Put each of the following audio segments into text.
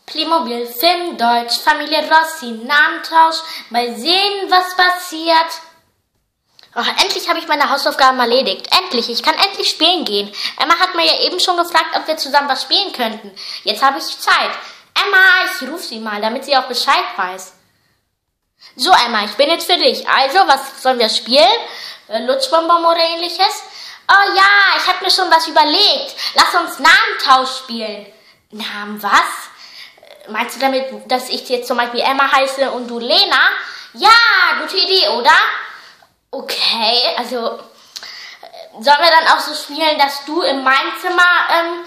Playmobil, Film, Deutsch, Familie Rossi, Namentausch, mal sehen, was passiert. Oh, endlich habe ich meine Hausaufgaben erledigt. Endlich, ich kann endlich spielen gehen. Emma hat mir ja eben schon gefragt, ob wir zusammen was spielen könnten. Jetzt habe ich Zeit. Emma, ich rufe sie mal, damit sie auch Bescheid weiß. So, Emma, ich bin jetzt für dich. Also, was sollen wir spielen? Lutschbonbon oder ähnliches? Oh ja, ich habe mir schon was überlegt. Lass uns Namentausch spielen. Namen was? Meinst du damit, dass ich jetzt zum Beispiel Emma heiße und du Lena? Ja, gute Idee, oder? Okay, also sollen wir dann auch so spielen, dass du in meinem Zimmer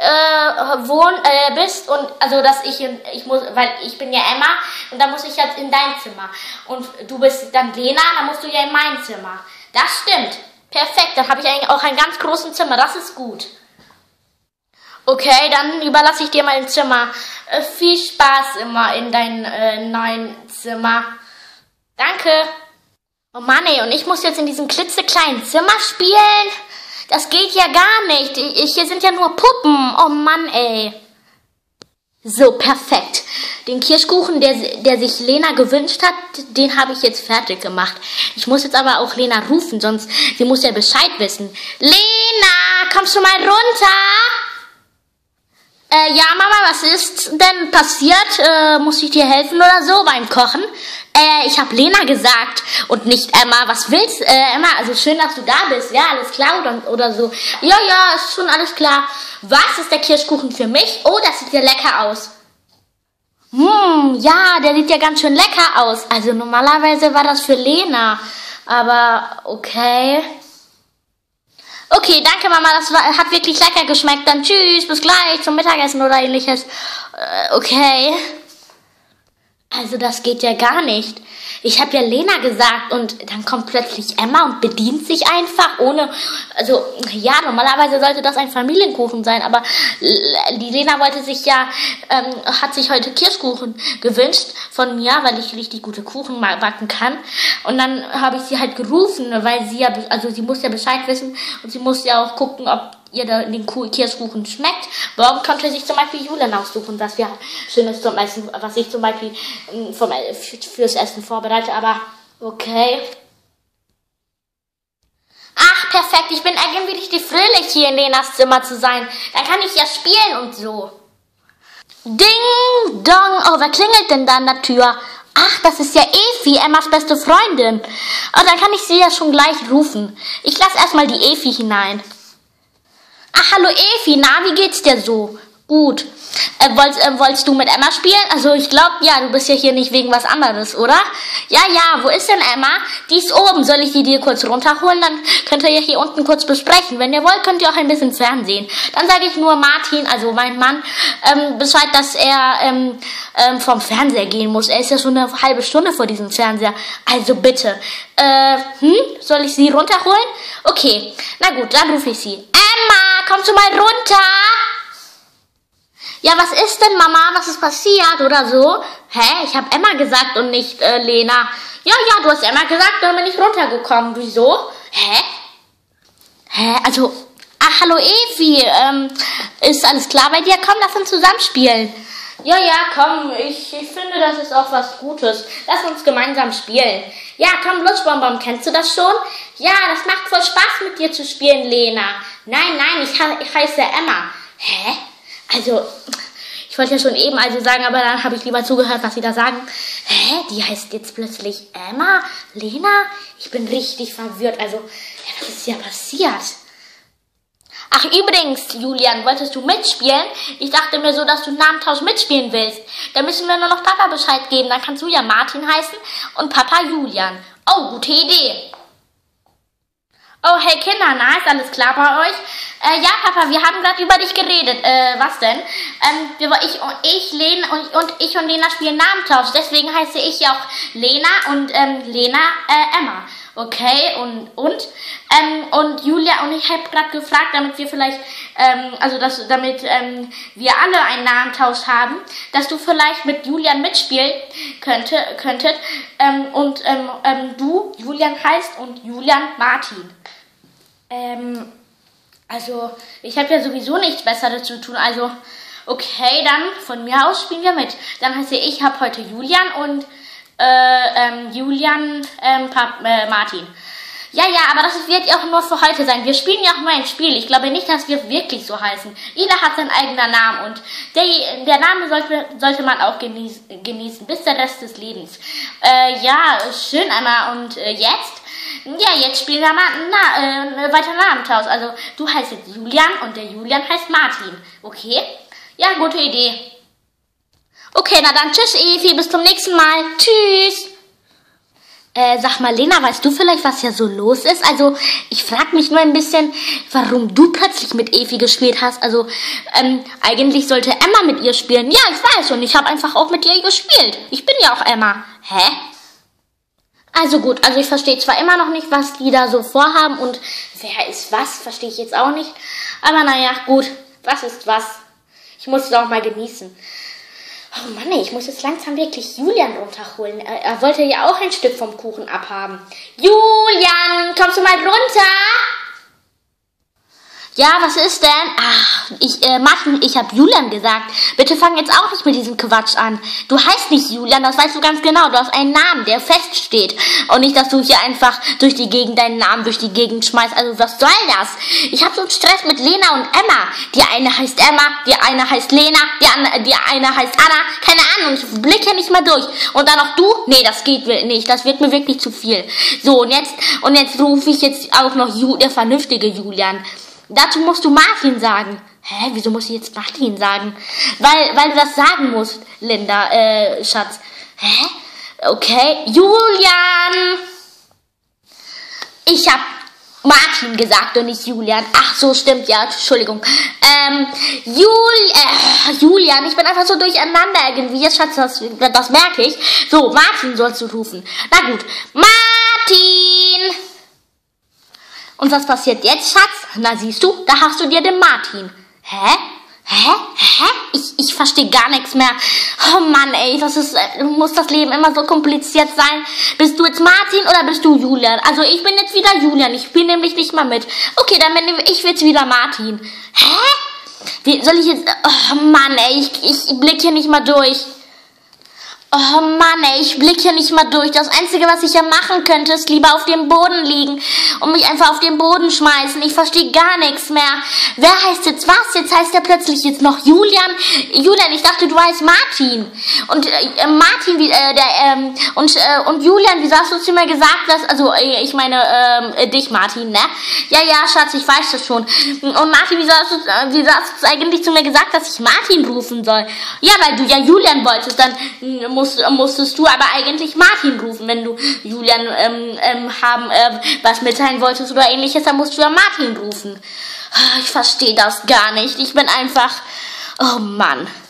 bist und also dass ich muss, weil ich bin ja Emma und dann muss ich jetzt in dein Zimmer und du bist dann Lena, dann musst du ja in mein Zimmer. Das stimmt. Perfekt, dann habe ich eigentlich auch einen ganz großen Zimmer, das ist gut. Okay, dann überlasse ich dir mein Zimmer. Viel Spaß immer in dein neuen Zimmer. Danke. Oh Mann, ey, und ich muss jetzt in diesem klitzekleinen Zimmer spielen? Das geht ja gar nicht. Hier sind ja nur Puppen. Oh Mann, ey. So, perfekt. Den Kirschkuchen, der sich Lena gewünscht hat, den habe ich jetzt fertig gemacht. Ich muss jetzt aber auch Lena rufen, sonst sie muss ja Bescheid wissen. Lena, kommst du mal runter? Ja, Mama, was ist denn passiert? Muss ich dir helfen oder so beim Kochen? Ich habe Lena gesagt und nicht Emma. Was willst Emma? Also schön, dass du da bist. Ja, alles klar oder so. Ja, ist schon alles klar. Was ist der Kirschkuchen für mich? Oh, das sieht ja lecker aus. Ja, der sieht ja ganz schön lecker aus. Also normalerweise war das für Lena. Aber okay. Okay, danke Mama, das hat wirklich lecker geschmeckt. Dann tschüss, bis gleich zum Mittagessen oder ähnliches. Okay. Also das geht ja gar nicht. Ich habe ja Lena gesagt und dann kommt plötzlich Emma und bedient sich einfach ohne... Also ja, normalerweise sollte das ein Familienkuchen sein, aber die Lena wollte sich ja... hat sich heute Kirschkuchen gewünscht von mir, weil ich richtig gute Kuchen mal backen kann. Und dann habe ich sie halt gerufen, weil sie ja... Also sie muss ja Bescheid wissen und sie muss ja auch gucken, ob ihr den Kirschkuchen schmeckt. Morgen konnte sich zum Beispiel Julian aussuchen, was wir Schönes zum Essen, was ich zum Beispiel fürs Essen vorbereite, aber okay. Ach, perfekt, ich bin irgendwie richtig fröhlich, hier in Lenas Zimmer zu sein. Dann kann ich ja spielen und so. Ding, dong, oh, wer klingelt denn da an der Tür? Ach, das ist ja Efi, Emmas beste Freundin. Oh, dann kann ich sie ja schon gleich rufen. Ich lasse erstmal die Efi hinein. Ach, hallo Efi, na, wie geht's dir so? Gut. Wolltest du mit Emma spielen? Also ich glaube, ja, du bist ja hier nicht wegen was anderes, oder? Ja, wo ist denn Emma? Die ist oben. Soll ich die dir kurz runterholen? Dann könnt ihr ja hier unten kurz besprechen. Wenn ihr wollt, könnt ihr auch ein bisschen Fernsehen. Dann sage ich nur Martin, also mein Mann, Bescheid, dass er vom Fernseher gehen muss. Er ist ja schon eine halbe Stunde vor diesem Fernseher. Also bitte. Soll ich sie runterholen? Okay, na gut, dann rufe ich sie. Emma, kommst du mal runter? Ja, was ist denn, Mama? Was ist passiert oder so? Hä? Ich habe Emma gesagt und nicht Lena. Ja, du hast Emma gesagt, dann bin ich runtergekommen. Wieso? Hä? Also, ach, hallo Evi. Ist alles klar bei dir? Komm, lass uns zusammen spielen. Ja, komm. Ich finde, das ist auch was Gutes. Lass uns gemeinsam spielen. Ja, komm, Lutschbonbon, kennst du das schon? Ja, das macht voll Spaß mit dir zu spielen, Lena. Nein, ich heiße Emma. Hä? Also, ich wollte ja schon eben sagen, aber dann habe ich lieber zugehört, was sie da sagen. Hä? Die heißt jetzt plötzlich Emma? Lena? Ich bin richtig verwirrt. Also, was ist ja passiert? Ach, übrigens, Julian, wolltest du mitspielen? Ich dachte mir so, dass du Namentausch mitspielen willst. Da müssen wir nur noch Papa Bescheid geben. Dann kannst du ja Martin heißen und Papa Julian. Oh, gute Idee. Oh, hey Kinder, na, ist alles klar bei euch? Ja, Papa, wir haben gerade über dich geredet. Was denn? Ich und Lena spielen Namentausch. Deswegen heiße ich ja auch Lena und Lena Emma. Okay, und Julia und ich habe gerade gefragt, damit wir vielleicht, damit wir alle einen Namentausch haben, dass du vielleicht mit Julian mitspielen könntet und du Julian heißt und Julian Martin. Also, ich habe ja sowieso nichts Besseres zu tun, also Okay, dann von mir aus spielen wir mit. Dann heißt ich habe heute Julian und Martin. Ja, aber das wird ja auch nur für heute sein. Wir spielen ja auch nur ein Spiel. Ich glaube nicht, dass wir wirklich so heißen. Jeder hat seinen eigenen Namen und der Name sollte man auch genießen bis der Rest des Lebens. Ja, schön, Emma. Und jetzt? Ja, jetzt spielen wir mal weiter Namenstausch. Also du heißt jetzt Julian und der Julian heißt Martin. Okay? Ja, gute Idee. Okay, na dann tschüss, Evi, bis zum nächsten Mal. Tschüss. Sag mal, Lena, weißt du vielleicht, was hier so los ist? Also, ich frage mich nur ein bisschen, warum du plötzlich mit Evi gespielt hast. Also, eigentlich sollte Emma mit ihr spielen. Ja, ich weiß und ich habe einfach auch mit ihr gespielt. Ich bin ja auch Emma. Hä? Also gut, also ich verstehe zwar immer noch nicht, was die da so vorhaben und wer ist was, verstehe ich jetzt auch nicht. Aber naja, gut, was ist was? Ich muss es auch mal genießen. Oh Mann, ich muss jetzt langsam wirklich Julian runterholen. Er wollte ja auch ein Stück vom Kuchen abhaben. Julian, kommst du mal runter? Ja, was ist denn? Ach, Martin, ich habe Julian gesagt. Bitte fang jetzt auch nicht mit diesem Quatsch an. Du heißt nicht Julian, das weißt du ganz genau. Du hast einen Namen, der feststeht. Und nicht, dass du hier einfach durch die Gegend deinen Namen durch die Gegend schmeißt. Also was soll das? Ich habe so einen Stress mit Lena und Emma. Die eine heißt Emma, die eine heißt Lena, die eine heißt Anna. Keine Ahnung, ich blicke nicht mal durch. Und dann noch du? Nee, das geht nicht. Das wird mir wirklich zu viel. So, und jetzt rufe ich jetzt auch noch der vernünftige Julian. Dazu musst du Martin sagen. Hä, wieso muss ich jetzt Martin sagen? Weil du das sagen musst, Linda, Schatz. Hä? Okay, Julian! Ich hab Martin gesagt und nicht Julian. Ach so, stimmt, ja, Entschuldigung. Julian, ich bin einfach so durcheinander irgendwie. Jetzt, Schatz, das merke ich. So, Martin sollst du rufen. Na gut, Martin! Und was passiert jetzt, Schatz? Na siehst du, da hast du dir den Martin. Hä? Ich verstehe gar nichts mehr. Oh Mann, ey, muss das Leben immer so kompliziert sein? Bist du jetzt Martin oder bist du Julian? Also ich bin jetzt wieder Julian, ich spiele nämlich nicht mal mit. Okay, dann bin ich jetzt wieder Martin. Hä? Wie soll ich jetzt... Oh Mann, ey, ich blicke hier nicht mal durch. Oh Mann, ey, ich blicke hier nicht mal durch. Das Einzige, was ich ja machen könnte, ist lieber auf dem Boden liegen und mich einfach auf den Boden schmeißen. Ich verstehe gar nichts mehr. Wer heißt jetzt was? Jetzt heißt er plötzlich jetzt noch Julian. Julian, ich dachte, du heißt Martin. Und Martin, und Julian, wieso hast du zu mir gesagt, dass, also ich meine, dich, Martin, ne? Ja, Schatz, ich weiß das schon. Und Martin, wieso hast du eigentlich zu mir gesagt, dass ich Martin rufen soll? Ja, weil du ja Julian wolltest, dann musstest du aber eigentlich Martin rufen, wenn du Julian was mitteilen wolltest oder ähnliches, dann musst du ja Martin rufen. Ich verstehe das gar nicht. Ich bin einfach... Oh Mann.